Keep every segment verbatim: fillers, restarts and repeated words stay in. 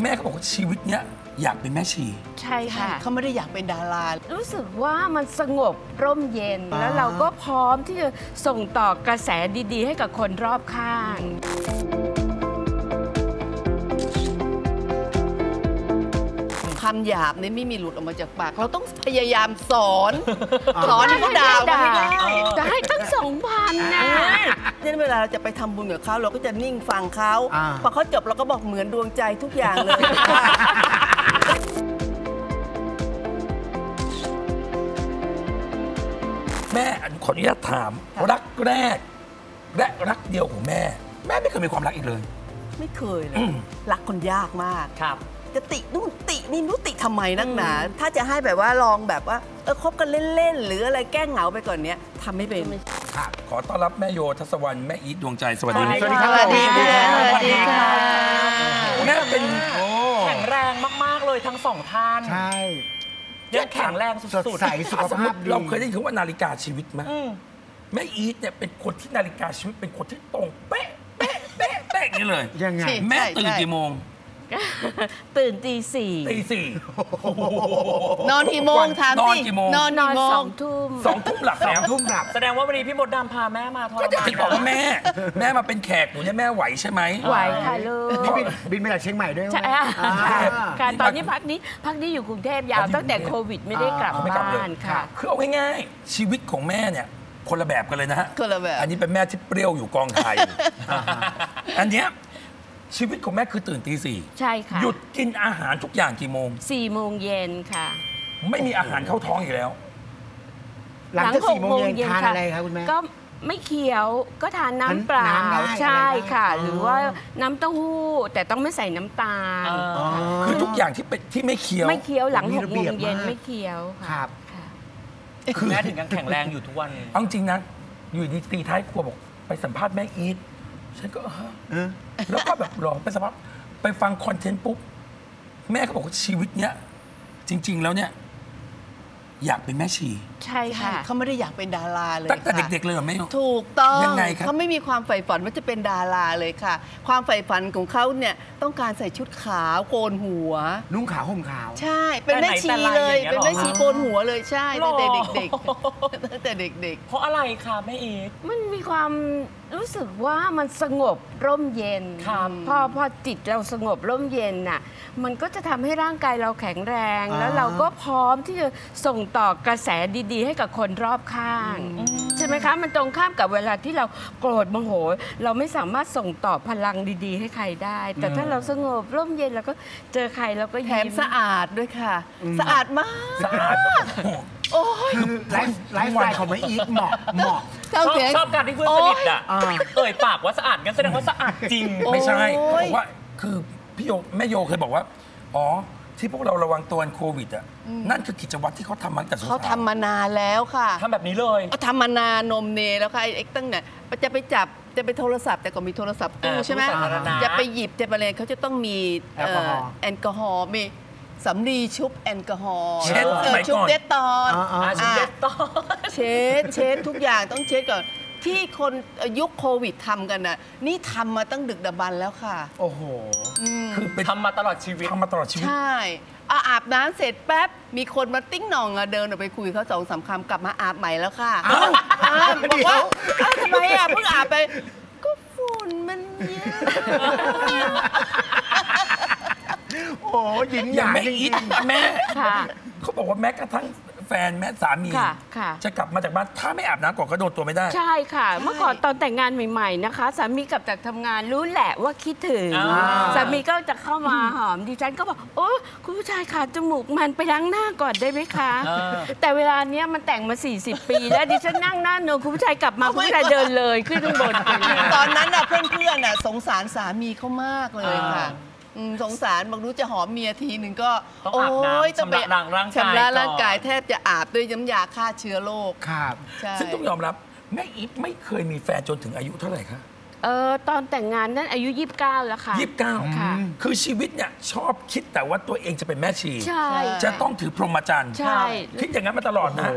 แม่เขาบอกว่าชีวิตเนี้ยอยากเป็นแม่ชีใช่ค่ะเขาไม่ได้อยากเป็นดารารู้สึกว่ามันสงบร่มเย็นแล้วเราก็พร้อมที่จะส่งต่อกระแสดีๆให้กับคนรอบข้างคำหยาบเนี่ยไม่มีหลุดออกมาจากปากเราต้องพยายามสอนสอนให้เขาด่าไม่ได้จะให้ตั้งสองพันนะเนี่ยเวลาเราจะไปทำบุญกับเขาเราก็จะนิ่งฟังเขาพอเขาจบเราก็บอกเหมือนดวงใจทุกอย่างเลยแม่ขออนุญาตถามรักแรกและรักเดียวของแม่แม่ไม่เคยมีความรักอีกเลยไม่เคยเลยรักคนยากมากครับจะตินู่นตินี่นู่นติทำไมนักหนาถ้าจะให้แบบว่าลองแบบว่าเออคบกันเล่นๆหรืออะไรแก้เหงาไปก่อนเนี้ยทำไม่เป็นค่ะขอต้อนรับแม่โยทัศวรรณแม่อีทดวงใจสวัสดีสวัสดีครับสวัสดีค่ะสวัสดีค่ะแม่เป็นแข็งแรงมากๆเลยทั้งสองท่านใช่ยังแข็งแรงสุดๆใสสุขภาพดีเราเคยได้ยินคำว่านาฬิกาชีวิตไหมแม่อีทเนี่ยเป็นคนที่นาฬิกาชีวิตเป็นคนที่ตรงเป๊ะเป๊ะเป๊ะเป๊ะนี่เลยยังไงแม่ตื่นกี่โมงตื่นตีสี่ตีสี่นอนกี่โมงถามสินอนนอนสองทุ่มสองทุ่มหลับแล้วทุ่มหลับแสดงว่าวันนี้พี่มดดำพาแม่มาทอดก็จะบอกว่าแม่แม่มาเป็นแขกหนูเนี่ยแม่ไหวใช่ไหมไหวค่ะลูกบินมาจากเชียงใหม่ด้วยใช่ค่ะตอนนี้พักนี้พักนี้อยู่กรุงเทพยาวตั้งแต่โควิดไม่ได้กลับบ้านค่ะคือเอาง่ายๆชีวิตของแม่เนี่ยคนละแบบกันเลยนะฮะคนละแบบอันนี้เป็นแม่ที่เปรี้ยวอยู่กองถ่ายอันเนี้ยชีวิตของแม่คือตื่นตีสี่ใช่ค่ะหยุดกินอาหารทุกอย่างกี่โมงสี่โมงเย็นค่ะไม่มีอาหารเข้าท้องอีกแล้วหลังจากสี่โมงเย็นทานอะไรคะคุณแม่ก็ไม่เคี้ยวก็ทานน้ำเปล่าใช่ค่ะหรือว่าน้ำเต้าหู้แต่ต้องไม่ใส่น้ำตาลคือทุกอย่างที่เป็นที่ไม่เคี้ยวไม่เคี้ยวหลังหกโมงเย็นไม่เคี้ยวครับคือแม่ถึงยังแข็งแรงอยู่ทุกวันเอาจริงนะอยู่ดีตีท้ายครัวบอกไปสัมภาษณ์แม่อีทฉันก็เออแล้วก็แบบหลอกไปสัมภาษณ์ไปฟังคอนเทนต์ปุ๊บแม่เขาบอกว่าชีวิตเนี้ยจริงๆแล้วเนี่ยอยากเป็นแม่ชีใช่ค่ะเขาไม่ได้อยากเป็นดาราเลยตั้งแต่เด็กๆเลยเหรอแม่ถูกต้องยังไงครับเขาไม่มีความใฝ่ฝันว่าจะเป็นดาราเลยค่ะความใฝ่ฝันของเขาเนี่ยต้องการใส่ชุดขาวโกนหัวนุ่งขาวห่มขาวใช่เป็นแม่ชีเลยเป็นแม่ชีโกนหัวเลยใช่ตั้งแต่เด็กๆตั้งแต่เด็กๆเพราะอะไรคะแม่อีทมันมีความรู้สึกว่ามันสงบร่มเย็นพอพอจิตเราสงบร่มเย็นน่ะมันก็จะทำให้ร่างกายเราแข็งแรงแล้วเราก็พร้อมที่จะส่งต่อกระแสดีๆให้กับคนรอบข้างใช่ไหมคะมันตรงข้ามกับเวลาที่เราโกรธโมโหเราไม่สามารถส่งต่อพลังดีๆให้ใครได้แต่ถ้าเราสงบร่มเย็นแล้วก็เจอใครเราก็แถมสะอาดด้วยค่ะสะอาดมากสะอาดโอ้ยไลฟ์ไลฟ์สไตล์ของแม่อีทเหมาะเหมาะชอบชอบการที่เพื่อนสนิทอ่ะเอ่ยปากว่าสะอาดงั้นแสดงว่าสะอาดจริงไม่ใช่เขาบอกว่าคือพี่โยแม่โยเคยบอกว่าอ๋อที่พวกเราระวังตัวโควิดอ่ะนั่นคือกิจวัตรที่เขาทำมาตั้งแต่เขาทำมานานแล้วค่ะทำแบบนี้เลยเขาทำมานานนมเนแล้วค่ะไอ้ตั้งเนี่ยจะไปจับจะไปโทรศัพท์แต่ก็มีโทรศัพท์ตู้ใช่ไหมจะไปหยิบจะไปอะไรเขาจะต้องมีแอลกอฮอล์มีสำลีชุบแอลกอฮอล์ชุบเดตตอนชุบเดตตอนเช็ดเช็ดทุกอย่างต้องเช็ดก่อนที่คนยุคโควิดทำกันน่ะนี่ทำมาตั้งดึกดำบรรพ์แล้วค่ะโอ้โหคือทำมาตลอดชีวิตทำมาตลอดชีวิตใช่อาบน้ำเสร็จแป๊บมีคนมาติ้งหน่องเดินออกไปคุยเขาสองสามคำกลับมาอาบใหม่แล้วค่ะบอกว่าทำไมอ่ะเพิ่งอาบไปก็ฝุ่นมันเยอะโอ้หญิงอย่างแม่อีทแม่เขาบอกว่าแม้กระทั่งแฟนแม่สามีจะกลับมาจากบ้านถ้าไม่อาบน้ำก่อนก็โดนตัวไม่ได้ใช่ค่ะเมื่อก่อนตอนแต่งงานใหม่ๆนะคะสามีกลับจากทำงานรู้แหละว่าคิดถึงสามีก็จะเข้ามาหอมดิฉันก็บอกโอ้คุณผู้ชายขาดจมูกมันไปล้างหน้าก่อนได้ไหมคะแต่เวลาเนี้ยมันแต่งมาสี่สิบปีแล้วดิฉันนั่งหน้าโนคุณผู้ชายกลับมาคุณผู้ชายเดินเลยขึ้นข้างบนตอนนั้นน่ะเพื่อนๆน่ะสงสารสามีเขามากเลยค่ะสงสารบอกรู้จะหอมเมียทีหนึ่งก็ต้องอาบน้ำชำระร่างกายชำระร่างกายแทบจะอาบด้วยน้ำยาฆ่าเชื้อโรคครับซึ่งต้องยอมรับแม่อีทไม่เคยมีแฟนจนถึงอายุเท่าไหร่คะเออตอนแต่งงานนั้นอายุยี่สิบเก้าแล้วค่ะยี่สิบเก้าค่ะคือชีวิตเนี่ยชอบคิดแต่ว่าตัวเองจะเป็นแม่ชีใช่จะต้องถือพรหมจรรย์ใช่คิดอย่างนั้นมาตลอดนะ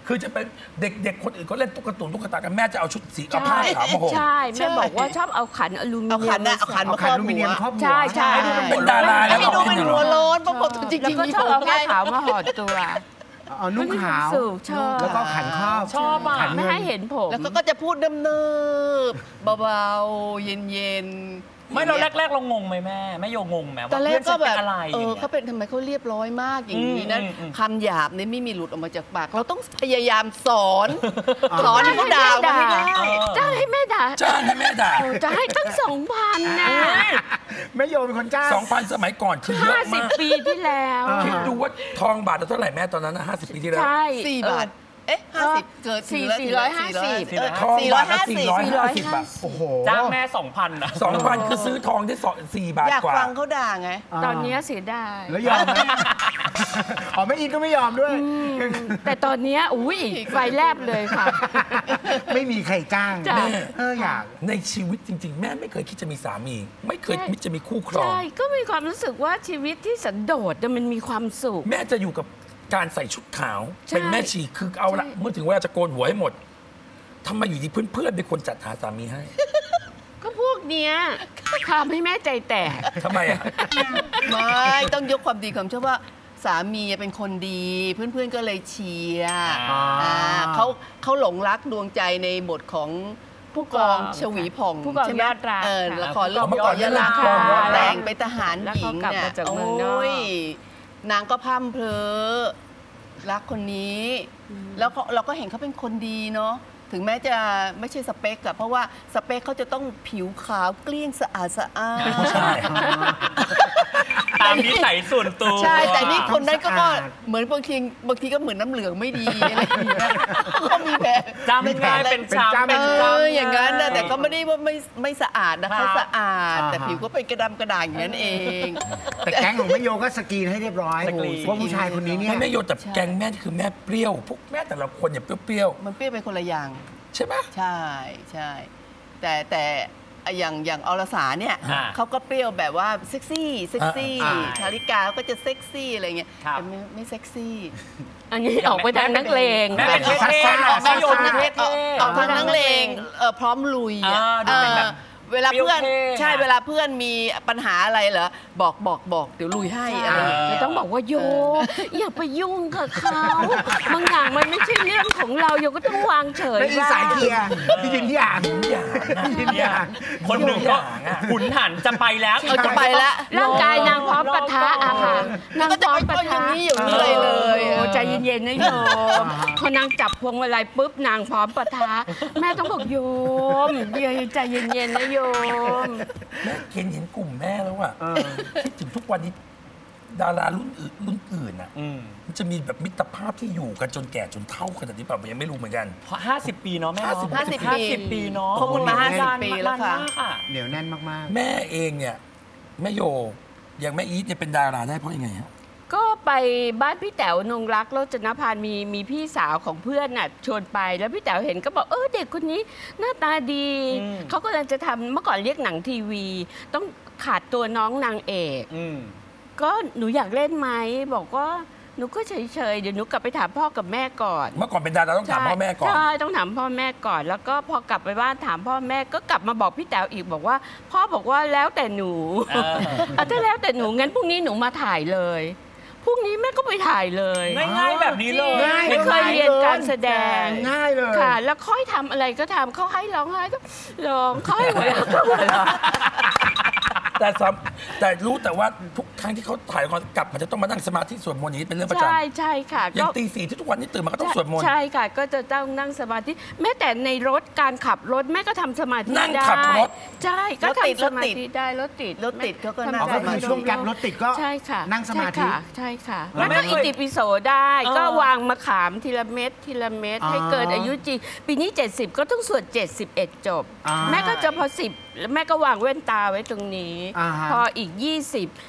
คือจะเป็นเด็กๆคนอื่นเขาเล่นตุ๊กตาตุ๊กตากันแม่จะเอาชุดสีเอาผ้าขาวมาห่มใช่แม่บอกว่าชอบเอาขันอลูมิเอาเนียขันมนะเอาขันเอามาคขัรนอบอลูมิเนียมครอบหัวใช่ใช่เป็นดาราแล้วไม่ดูเป็นหัวโล้นปรากฏจริงแล้วๆก็มีชอบผมเอาผ้าไงขาวมาห่อตัวเอานุ่งขาวสูบชอบแล้วก็ขันครอบชอบอ่ะขันไม่เงินให้เห็นผมแล้วก็ก็จะพูดเนิบๆเบาๆเย็นๆไม่เราแรกๆเรางงไหมแม่แม่โยงงไหมตอว่านแรเพื่กอนก็ฉันแบเป็นบอะไรเอออย่างเขาเงี้ยเป็นทำไมเขาเรียบร้อยมากอย่างนี้นะอืมอืมคำหยาบเนี่ยไม่มีหลุดออกมาจากปาก เราต้องพยายามสอนสอนให้เขาด่ามาให้ได้จะให้แม่ด่าจ้างให้แม่ด่าโอ้จะให้ตั้งสองพันนะแม่โยเป็นคนจ้างสองพันสมัยก่อนคือเยห้าอะสิบมากปีที่แล้วอ่าคิดดูว่าทองบาทละเท่าไหร่แม่ตอนนั้นนะห้าสิบปีที่แล้วใช่สี่เออบาท เอ๊ะห้าสิบเกิดสี่ถึงแล้วสี่ร้อยห้าสิบเออทองสี่ร้บาอยทละห้าสี่สิบร้อยห้าสิบบาทโอ้โหจ้างแม่สองพันนะสองพันคือซื้อทองได้สองสี่บาทอยากกว่าฟังเขาด่าไงตอนนี้เสียดายแล้วยอมไหมอ๋อแม่อินก็ไม่ยอมด้วยแต่ตอนนี้อุ้ยไฟแลบเลยค่ะไม่มีใครจ้างจ้ะแม่เอออยากในชีวิตจริง ๆ แม่ไม่เคยคิดจะมีสามี ไม่เคยคิดจะมีคู่ครองใช่ ก็มีความรู้สึกว่าชีวิตที่สันโดษเนี่ยมันมีความสุขแม่จะอยู่กับการใส่ชุดขาวใช่เป็นแม่ชีคือเอาละใช่เมื่อถึงเวลาจะโกนหัวให้หมดทำไมอยู่ดีเพื่อนๆเป็นคนจัดหาสามีให้ก็พวกเนี้ยทำให้แม่ใจแตกทำไมอ่ะไม่ต้องยกความดีความชอบว่าสามีเป็นคนดี เพื่อนๆก็เลยเชียร์อ่าอ่าเขาเขาหลงรักดวงใจในบทของผู้กองชวีผ่องผู้กองใช่ไหมยอดรักเออค่ะละครเรื่องเมื่อก่อนยอดรักเล่นละครแต่งไปทหารหญิงแล้วเขากลับเนี่ยมาจากโอเมืองนอก้ยนางก็พร่ำเพลอรักคนนี้ แล้วเขาเราก็เห็นเขาเป็นคนดีเนาะถึงแม้จะไม่ใช่สเปคอะเพราะว่าสเปคเขาจะต้องผิวขาวเกลี้ยงสะอาดสะอาดใช่ตามนิสัยส่วนตัวใช่ แต่นี่คนนั้นก็สะอาดเหมือนบางทีบางทีก็เหมือนน้ำเหลืองไม่ดีอะไรอย่างเงี้ยก็มีแบบจำง่ายเป็นเป็นจำจำเป็นเอจำออย่างนั้นนะแต่ก็ไม่ได้ว่าไม่ไม่สะอาดนะครัเขาบสะอาดอ่าแต่ผิวก็เป็นกระดำกระด่างอย่างนั้นเองแต่แก๊งของแม่โยก็สกรีนให้เรียบร้อยสกรีนว่าผู้ชายคนนี้เนี่ยไม่แม่โยแต่ใช่แกงแม่คือแม่เปรี้ยวพวกแม่แต่ละคนเนี่ยเปรี้ยวมันเปรี้ยวเป็นคนละอย่างๆใช่ไหมใช่ใช่แต่แต่อย่างอย่างอรสาเนี่ยอ่าเขาก็เปรี้ยวแบบว่าเซ็กซี่เซ็กซี่อ่าชาลิกาเขาก็จะเซ็กซี่อะไรเงี้ยครับแต่ไม่ไม่เซ็กซี่อันนี้ออกไปทางนักเลงแม่เป็นเท่ๆออกแม่โยนทางเท่ออกออกทางนักเลงเออพร้อมลุยอะอ่าดูเป็นแบบเออเวลาเพื่อนเปรี้ยวเท่ใช่เวลาเพื่อนมีปัญหาอะไรเหรอบอกบอกบอกเดี๋ยวลุยให้อะไรอย่างจะเงี้ยต้องบอกว่าโยอย่าไปยุ่งกับเขาบางอย่างมันไม่ใช่เรื่องของเราโยก็ต้องวางเฉยไม่มีบ้างสายเคลียร์พี่ยินที่อ่านอย่างนะยินที่อ่านคนหนึ่งก็หุนหันจะไปแล้วเออจะไปแล้วร่างกายนางพร้อมปะทะอะค่ะนางก็พจะร้อไปมปะเอาอย่าทะงนี้อย่างนี้เลยเลยโอ้ใจเย็นๆนะโยมพอนางจับพวงมาลัยปุ๊บนางพร้อมปะทะแม่ต้องบอกโยมใจเย็นๆนะโยมแม่เห็นเห็นกลุ่มแม่แล้วอะคิดถึงทุกวันนี้ดารารุ่นอื่นรุ่นอื่นอะอืมมันจะมีแบบมิตรภาพที่อยู่กันจนแก่จนเฒ่าขนาดนี้เปล่ายังไม่รู้เหมือนกันเพราะห้าสิบปีเนาะแม่เนาะห้าสิบห้าสิบปีเนาะคบกันมาห้าสิบปีแล้วค่ะนานมากอะเหนียวแน่นมากแม่เองเนี่ยแม่โยอย่างแม่อีทเนี่ยเป็นดาราได้เพราะยังไงฮะก็ไปบ้านพี่แต๋วนงรักโรจนพานมีมีพี่สาวของเพื่อนน่ะชวนไปแล้วพี่แต๋วเห็นก็บอกเออเด็กคนนี้หน้าตาดีอืมเขากำลังจะทำเมื่อก่อนเรียกหนังทีวี ต้องขาดตัวน้องนางเอกอืมก็หนูอยากเล่นไหมบอกว่าหนูก็เฉยๆเดี๋ยวหนูกลับไปถามพ่อกับแม่ก่อนเมื่อก่อนเป็นดาราต้องถามพ่อแม่ก่อนใช่ต้องถามพ่อแม่ก่อน แล้วก็พอกลับไปบ้านถามพ่อแม่ก็กลับมาบอกพี่แต๋วอีกบอกว่า พ่อบอกว่าแล้วแต่หนูเออเอาถ้าแล้วแต่หนูงั้นพรุ่งนี้หนูมาถ่ายเลยพรุ่งนี้แม่ก็ไปถ่ายเลยง่ายๆแบบนี้เลยง่ายไม่เคยเรียนการแสดงง่ายเลยค่ะ แล้วค่อยทำอะไรก็ทำเขาให้ร้องไห้ก็ร้องเขาให้หัวเราะก็หัวเราะแต่ซ้ำแต่รู้แต่ว่าทุกครั้งที่เขาถ่ายละครกลับมันจะต้องมานั่งสมาธิสวดมนต์อย่างนี้เป็นเรื่องประจำใช่ใช่ค่ะอย่างก็ตีสี่ที่ทุกวันนี้ตื่นมาก็ต้องสวดมนต์ใช่ค่ะ ก็จะต้องนั่งสมาธิแม้แต่ในรถการขับรถแม่ก็ทำสมาธินั่งได้ขับรถใช่ก็รถติดทำสมาธิรถติดได้รถติดรถติดเขาก็นั่งอ๋อก็คือช่วงแก๊ปรถติดก็ใช่ค่ะนั่งสมาธิใช่ค่ะใช่ค่ะแล้วแล้วแม่ก็เคยอิติปิโสได้เออก็วางมะขามทีละเม็ดทีละเม็ดอ๋อให้เกิดอายุจริงปีนี้ เจ็ดสิบ ก็ต้องสวดเจ็ดสิบเอ็ดจบอ่าแม่ก็จะพอสิบแล้วแม่ก็วางแว่นตาไว้ตรงนี้อ่าฮะพออีกยี่สิบแม่ก็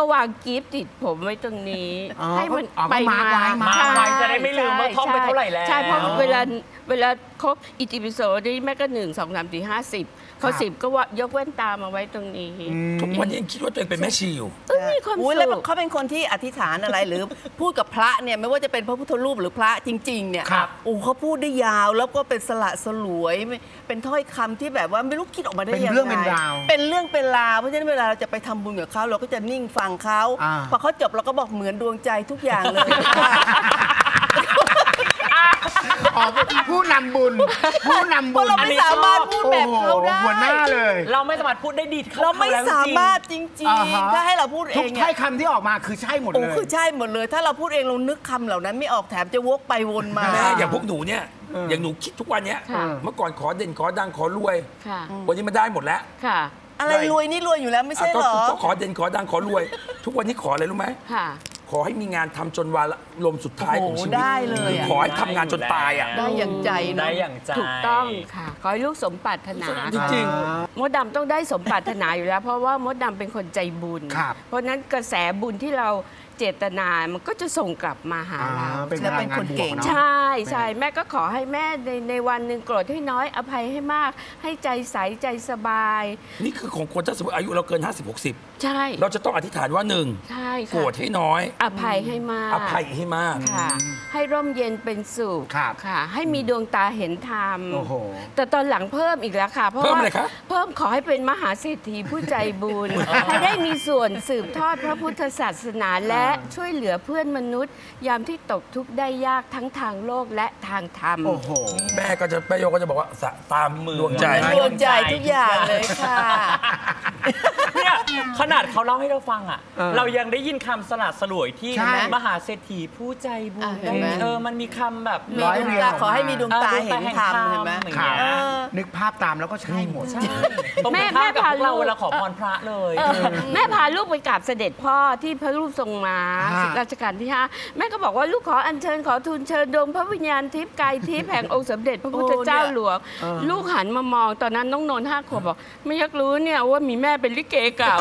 วางกิฟต์ติดผมไว้ตรงนี้อ๋อให้มันอ๋อไปมามาไว้มาใช่ไว้จะได้ไม่ลืมว่าท่องไปเท่าไหร่แล้วใช่เพราะเวลาเวลาครบอีกอีพิโซดนี่แม่ก็หนึ่งสองสามสี่ห้าสิบพอสิบก็ว่ายกแว่นตามาไว้ตรงนี้ทุกวันนี้ยังคิดว่าตัวเองเป็นแม่ชีอยู่เออมีความอุ๊ยแล้วสุขเขาเป็นคนที่อธิษฐานอะไรหรือ พูดกับพระเนี่ยไม่ว่าจะเป็นพระพุทธรูปหรือพระจริงๆเนี่ยครับโอ้เขาพูดได้ยาวแล้วก็เป็นสละสลวยไม่เป็นถ้อยคำที่แบบว่าไม่รู้คิดออกมาได้ยังไงเป็นเรื่องเป็นราวเป็นเรื่องเป็นราวเพราะฉะนั้นเวลาเราจะไปทำบุญกับเขาเราก็จะนิ่งฟังเขาอ่าพอเขาจบเราก็บอกเหมือนดวงใจทุกอย่างเลยอ๋อผู้นำบุญผู้นำเพบุราะญเราไม่สามารถพูดแบบเขาได้โอ้โหหัวหน้าเลยเราไม่สามารถพูดได้ดีเท่าเราไม่ขแล้วสาจงๆมารถจริงอ่าฮะๆ ถ้าให้เราพูดเอทุกงถ้อยเนี่ยคำที่ออกมาคือใช่หมดโอ้เลยคือใช่หมดเลย ถ้าเราพูดเองเรานึกคำเหล่านั้นไม่ออกแถมจะวกไปวนมาแม่อย่างพวกหนูเนี่ยอย่างหนูคิดทุกวันเนี้ยค่ะเมื่อก่อนขอเด่นขอดังขอรวยค่ะวันนี้มันได้หมดแล้วค่ะอะไรรวยนี่รวยอยู่แล้วไม่ใช่อ่ะเหรอก็ก็ขอเด่นขอดังขอรวย ทุกวันนี้ขออะไรรู้ไหมค่ะขอให้มีงานทำจนวาระลมสุดท้ายของชีวิตโอ้โหได้เลยคืออะขอให้ทำงานจนตายอ่ะได้อย่างใจเนอะได้อย่างใจถูกต้องค่ะ ขอให้ลูกสมปรารถนาจริงมดดำต้องได้สมปรารถนาอยู่แล้ว เพราะว่ามดดำเป็นคนใจบุญครับเพราะฉะนั้นกระแสบุญที่เราเจตนามันก็จะส่งกลับมาหาอ่าเราเป็นและพลัเป็งนงาคน นบวเก่กงเนาะใช่ใช่แม่ก็ขอให้แม่ในในวันหนึ่งโกรธให้น้อยอภัยให้มาก ให้ใจใสใจสบายนี่คือของคนถ้าสมมติอายุเราเกิน ห้าสิบ หกสิบใช่เราจะต้องอธิษฐานว่าหนึ่งใช่โกรค่ะธให้น้อยอภัยให้มากอภัยให้มากค่ะ ให้ร่มเย็นเป็นสุขครับค่ะ ให้มีดวงตาเห็นธรรมโอ้โหแต่ตอนหลังเพิ่มอีกแล้วค่ะเพราะเพิ่มว่าอะไรคะเพิ่มขอให้เป็นมหาเศรษฐีผู้ใจบุญ ให้ได้มีส่วนสืบทอดพระพุทธศาสนาและช่วยเหลือเพื่อนมนุษย์ ยามที่ตกทุกข์ได้ยากทั้งทางโลกและทางธรรมโอ้โหแม่ก็จะแม่โยก็จะบอกว่าสะตามดวงใจดวงใจทุกอย่างเลยค่ะเนี่ยขนาดเขาเล่าให้เราฟังอ่ะเออเรายังได้ยินคำสลัดสลวยที่ใช่มหาเศรษฐีผู้ใจบุญอ่ะเห็นไหมเออมันมีคำแบบมีร้อยดวงเรียงตาออกมาขอให้มีดวงตาเห็นธรรมเห็นไหมอย่างครัเงี้บยนึกภาพตามแล้วก็ใช่หมดใช่ตรงแม่กันข้ามกับแม่พาพวกเราลูกเวลาขอพรพระเลยเออแม่พาลูกไปกราบเสด็จพ่อที่พระรูปทรงม้าฮะรัชกาลที่ห้าแม่ก็บอกว่าลูกขออัญเชิญขอทูลเชิญดวงพระวิญญาณทิพย์กายทิพย์แห่งองค์สมเด็จพระพุทธเจ้าหลวง ลูกหันมามองตอนนั้นน้องนนท์ห้าขวบบอกไม่อยากรู้เนี่ยว่ามีแม่เป็นลิเกเก่า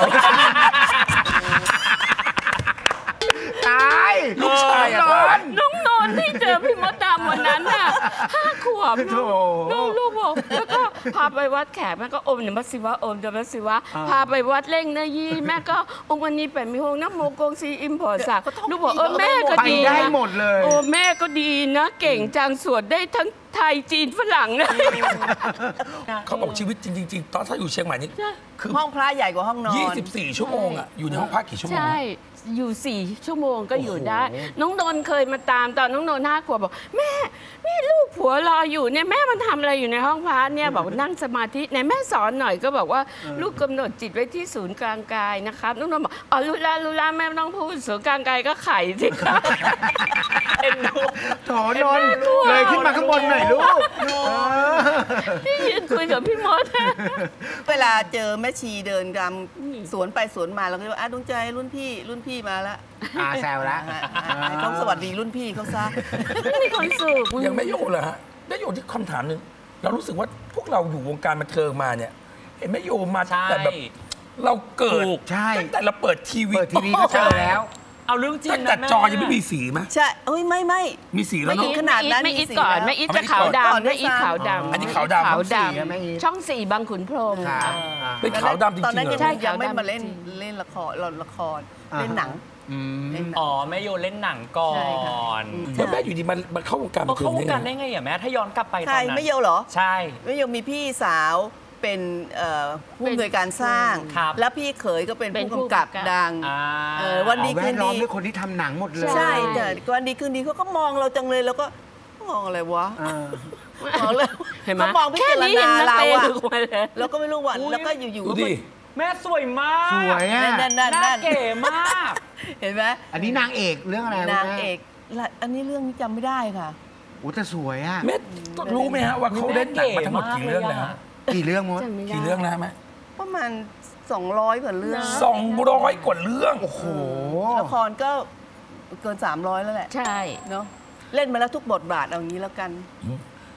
ตายลูกชายอะนอนน้องนนท์ที่เจอพี่มดดำวันนั้นน่ะห้าขวบโถลูกลูกบอกแล้วก็พาไปวัดแขกแม่ก็อมนมัสสิวะอมนมัสสิวะพาไปวัดเล่งเนยี่แม่ก็องค์วันนี้แปดมีหงน้ำโมกงซีอิมพอร์ตสักลูกบอกเออแม่ก็ไปดีได้นะหมดเลยโอ้แม่ก็ดีนะ เก่งจังสวดได้ทั้งไทยจีนฝรั่งนะเขาบอกชีวิตจริงๆตอนถ้าอยู่เชียงใหม่นี่คือห้องพระใหญ่กว่าห้องนอนยี่สิบสี่ ชั่วโมงอ่ะอยู่ในห้องพักกี่ชั่วโมงใช่ อยู่สี่ชั่วโมงก็อยู่ได้ น้องนนท์เคยมาตามตอนน้องนนท์ห้าขวบบอก แม่นี่ลูกผัวรออยู่เนี่ยแม่มันทำอะไรอยู่ในห้องพระเนี่ยบอกนั่งสมาธิไหนแม่สอนหน่อยก็บอกว่าลูกกำหนดจิตไว้ที่ศูนย์กลางกายนะครับน้องนนท์บอกอ๋อรู้ละรู้ละแม่ไม่ต้องพูดศูนย์กลางกายก็ไข่สิครับเอ็นดูโถนนท์เลยขึ้นมาข้างบนหน่อยลูกเออพี่ยืนคุยกับพี่มดเวลาเจอแม่ชีเดินกำสวนไปสวนมาเราก็ว่าอ่ะดวงใจรุ่นพี่รุ่นพี่มาละอาแซวละอ่ะอ่ะให้ต้องสวัสดีรุ่นพี่เขาซะมีความสุขยังไม่โยเหรอฮะไม่โยที่คำถามหนึ่งเรารู้สึกว่าพวกเราอยู่วงการบันเทิงมาเนี่ยเห็นไหม่โยมาตั้งใช่แต่แบบเราเกิดถูกใช่ตั้งแต่เราเปิดทีวีเปิดทีวีก็เจอแล้วเอาเรื่องจริงตั้งนะแต่แม่จอยังไม่มีสีไหมใช่เอ้ยไม่ไม่มีสีแล้วไม่เนาะถึงขนาดนั้นไม่อิดมีสีก่อนแล้วไม่อิดไม่จะอิดขาวก่อนดำไม่อิดด้วยซ้ำขาวดำอันนี้ขาวดำขาวดช่องสี่อะไม่อิดำช่องสี่บางขุนพรหมค่ะค่ะอ่าเป็นขาวดำจตอนรินั้งนๆเหรยังอยังไม่ขาวดำมาเล่นจริงเล่นละครละครอ่าเล่นหนังอืมเล่นหนังอ๋อแม่โยเล่นหนังก่อใช่ค่ะนอืมแล้วแม่อยู่ดีมามาเข้าวงการเอบัอนเทิเข้างวงการได้ได้ไงไงอ่ะแม่ถ้าย้อนกลับไปตอนใช่นั้นไม่เยอะเหรอใช่ไม่เยอะมีพี่สาวเป็นเอ่อผู้อำนวยการสร้างครับแล้วพี่เขยก็เป็นเป็นผู้ผู้กำกับกำกับดังอ่าเออวันดีเอาแวคืดนล้อมดีด้วยคนที่ทำหนังหมดเลยใช่แต่วันดีคืนดีเขาก็มองเราจังเลยแล้วก็มองอะไรวะเออมองเลยเห็นไหมเขามองพิแค่จารนี้เห็ณานนะเราเปย์อะถึงมาเลยแล้วก็ไม่รู้ว่าอุ๊ยแล้วก็อยู่ๆดูก็ดิแม่สวยมากสวยอ่ะนั่นนั่นหน้านั่นเก๋มากเห็นไหมอันนี้นางเอกเรื่องอะไรนางแม่เอกละอันนี้เรื่องนี้จำไม่ได้ค่ะโอ้แต่สวยอ่ะแม่รู้ไหมฮะว่าเขาเล่นหนังมาทั้งหมดกี่เรื่องแล้วฮะกี่เรื่องมดจำไม่ได้กี่เรื่องแล้วไหมประมาณสองร้อยกว่าเรื่องสองร้อยกว่าเรื่องโอ้โหละครก็เกินสามร้อยแล้วแหละใช่เนาะเล่นมาแล้วทุกบทบาทเอางี้แล้วกัน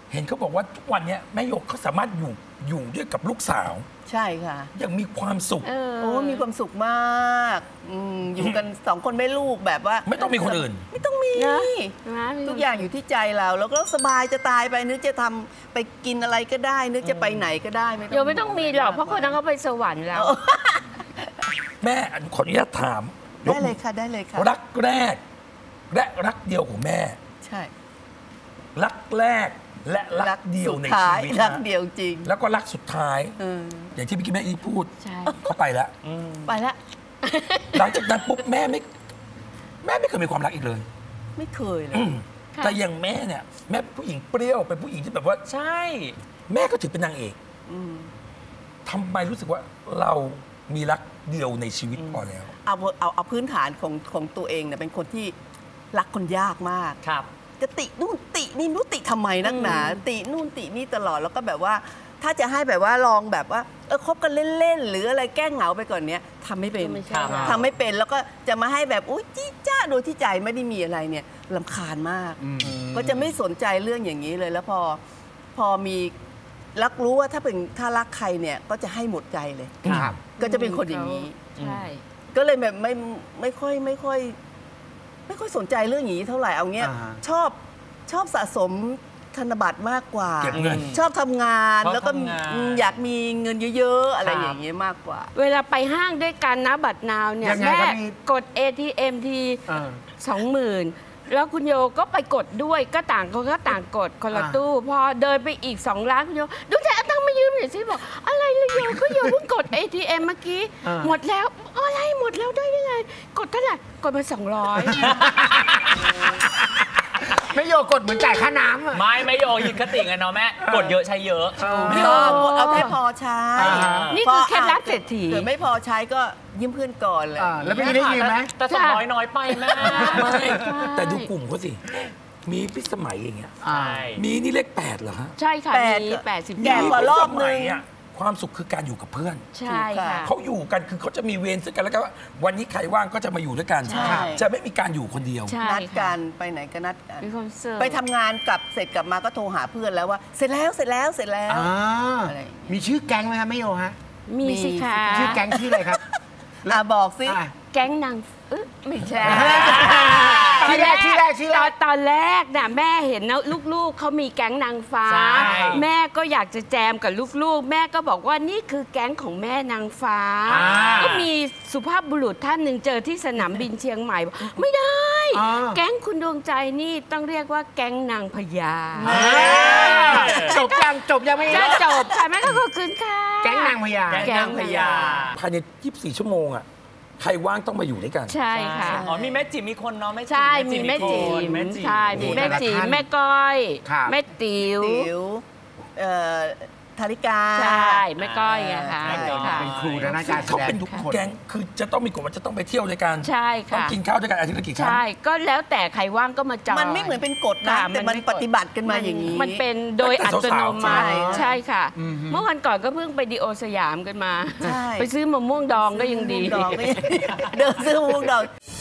เห็นเขาบอกว่าทุกวันเนี้ยแม่หยกเขาสามารถอยู่อยู่ด้วยกับลูกสาวใช่ค่ะยังมีความสุขเออโอ้มีความสุขมากอืมอยู่กันสองคนแม่ลูกแบบว่าไม่ต้องมีคนอื่นไม่ต้องมีนะนะทุกอย่างอยู่ที่ใจเรา แล้วก็สบายจะตายไปนึกจะทำไปกินอะไรก็ได้ นึกจะไปไหนก็ได้โยไม่ต้องมีหรอกเพราะคนนั้นเขาไปสวรรค์แล้วแม่ขออนุญาตถามได้เลยค่ะได้เลยค่ะรักแรก และรักเดียวของแม่ใช่รักแรกและรักเดียวในชีวิตรักเดียวจริงแล้วก็รักสุดท้ายเอออย่างที่เมื่อกี้แม่อีพูดใช่เขาไปแล้วไปละหลังจากนั้นปุ๊บแม่ไม่แม่ไม่เคยมีความรักอีกเลยไม่เคยเลยค่ะแต่อย่างแม่เนี่ยแม่เป็นผู้หญิงเปรี้ยวเป็นผู้หญิงที่แบบว่าใช่แม่ก็ถือเป็นนางเอกอืมทำไมรู้สึกว่าเรามีรักเดียวในชีวิตพอแล้วเอาเอาเอาพื้นฐานของของตัวเองเนี่ยเป็นคนที่รักคนยากมากครับจะตินู่นตินี่นู่นติทำไมนักหนา ตินู่นตินี่ตลอดแล้วก็แบบว่า ถ้าจะให้แบบว่าลองแบบว่าเออคบกันเล่นๆหรืออะไรแกล้งเหงาไปก่อนเนี้ยทำไม่เป็นไม่ใช่ครับทำไม่เป็นแล้วก็จะมาให้แบบอุ้ยจี้จ้าโดยที่ใจไม่ได้มีอะไรเนี่ยลำคาญมาก ก็จะไม่สนใจเรื่องอย่างนี้เลยแล้วพอพอมีรักรู้ว่าถ้าเป็นถ้ารักใครเนี่ยก็จะให้หมดใจเลยครับก็จะเป็นคนอย่างนี้ใช่ก็เลยแบบไม่ไม่ค่อยไม่ค่อย ไม่ค่อยสนใจเรื่องอย่างนี้เท่าไหร่เอาเงี้ยอ่าฮะชอบชอบสะสมธนบัตรมากกว่าเก็บเงินชอบทำงานชอบแล้วก็ทำงานอืมอยากมีเงินเยอะๆ อะไรครับอย่างเงี้ยมากกว่าเวลาไปห้างด้วยกันนะบัตรนาวเนี่ยยังไงแม่ครับมีกด เอ ที เอ็ม ทีเออสองหมื่นแล้วคุณโยก็ไปกดด้วยก็ต่างคนก็ต่างกดคนละอ่าตู้ พอเดินไปอีกสองร้านคุณโยดูแต่เอาตังค์มายืมหน่อยสิบอกอะไรเลยโยก็โยเพิ่งกด เอ ที เอ็ม เมื่อกี้อ่าหมดแล้วอะไรหมดแล้วได้ยังไง กดเท่าไหร่กดมาสองร้อยไม่โยกดเหมือนจ่ายค่าน้ำอะไม่ไม่โยยึดคติไงเนาะแม่ กดเยอะใช้เยอะไม่เอาเอาแค่พอใช้อ่านี่คือเคล็ดลับเศรษฐีหรือไม่พอใช้ก็ยืมเพื่อนก่อนเลยอ่าแล้วไม่ได้ยืมไหมแต่สองร้อยน้อยไปแม่ไม่แต่ดูกลุ่มเขาสิ มีพิสมัยอย่างเงี้ยอ่าใช่มีนี่เลขแปดเหรอฮะใช่ค่ะแปดมีแปดสิบแก่กว่ารอบนึงมีพิสมัยอะความสุขคือการอยู่กับเพื่อนใช่ค่ะเขาอยู่กันคือเขาจะมีเวรซึ่งกันแล้วก็ว่าวันนี้ใครว่างก็จะมาอยู่ด้วยกันใช่จะไม่มีการอยู่คนเดียวใช่นัดค่ะกันไปไหนก็นัดกันมีความสุขไปทำงานกลับเสร็จกลับมาก็โทรหาเพื่อนแล้วว่า เสร็จแล้วเสร็จแล้วเสร็จแล้วอ่าอะไรอย่างเงี้ยมีชื่อแก๊งไหมครับไม่โยฮะมีสิคะชื่อแก๊งชื่ออะไรครับอ่ะบอกสิอ่ะแก๊งนางเอ๊ะไม่ใช่ชื่อแรกชื่อแรกชื่อแรตอก นตอนแรกน่ะแม่เห็นนะลูกๆเขามีแก๊งนางฟ้าใช่แม่ก็อยากจะแจมกับลูกๆ แม่ก็บอกว่านี่คือแก๊งของแม่นางฟ้าอ่าก็มีสุภาพบุรุษท่านหนึ่งเจอที่สนามบินเชียงใหม่บอกไม่ได้อ่าแก๊งคุณดวงใจนี่ต้องเรียกว่าแก๊งนางพญาจบยังจบยังไม่จะจบค่ะแม่ก็ขอบคุณค่ะแก๊งนางพญาแก๊งนางพญาภายในยี่สิบสี่ชั่วโมงอ่ะใครว่างต้องมาอยู่ด้วยกันใช่ค่ะอ๋อมีแม่จิ๋มมีคนเนาะแม่จิ๋มใช่มีแม่จิ๋คนมแม่จิ๋มใช่มีแม่จิ๋มแต่ละท่านแม่ก้อยครับแม่ติ๋วติ๋วเอ่อธาริกาใช่แม่ก้อยไงคะใช่ค่ะเป็นครูด้านการแสเขาดเป็นงทุกคนแก๊งคือจะต้องมีกฎว่าจะต้องไปเที่ยวด้วยกันใช่ต้องค่ะกินข้าวด้วยกันอาทิตย์ละกี่ครั้งใช่ก็แล้วแต่ใครว่างก็มาจอยมันไม่เหมือนเป็นกฎนะค่ะแต่มันไกฎปฏิบัติกันมาอย่างนี้มันเป็นโดยอัตโนมัติใช่ใช่ค่ะอืมฮึเมื่อวันก่อนก็เพิ่งไปดีโอสยามกันมาใช่ไปซื้อมะม่วงดองก็ยังดีมะม่วงดองก็ยังเดินซื้อมะม่วงดอง